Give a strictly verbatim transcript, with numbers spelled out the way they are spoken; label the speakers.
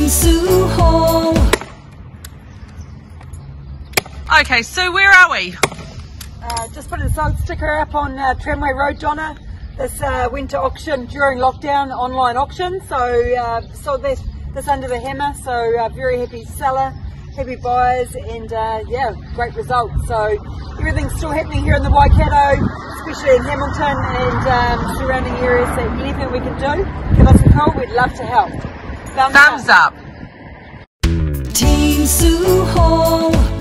Speaker 1: Team Sue Hall.
Speaker 2: Okay, so where are we?
Speaker 3: Uh, just put a sold sticker up on uh, Tramway Road, Donna. This uh, went to auction during lockdown, online auction. So uh, sold this, this under the hammer. So uh, very happy seller, happy buyers, and uh, yeah, great result. So everything's still happening here in the Waikato, especially in Hamilton and um, surrounding areas. So anything we can do, give us a call. We'd love to help. Thumbs,
Speaker 2: Thumbs up.
Speaker 3: up.
Speaker 1: Team Sue Hall.